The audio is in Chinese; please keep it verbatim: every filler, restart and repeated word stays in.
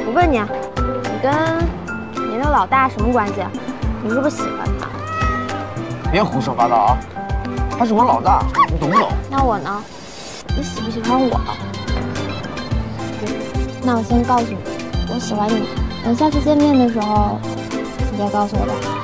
我问你，你跟你那老大什么关系？你是不是喜欢他？ 别胡说八道啊！他是我老大，你懂不懂？ 那我呢？你喜不喜欢我？那我先告诉你，我喜欢你。等下次见面的时候，你再告诉我吧。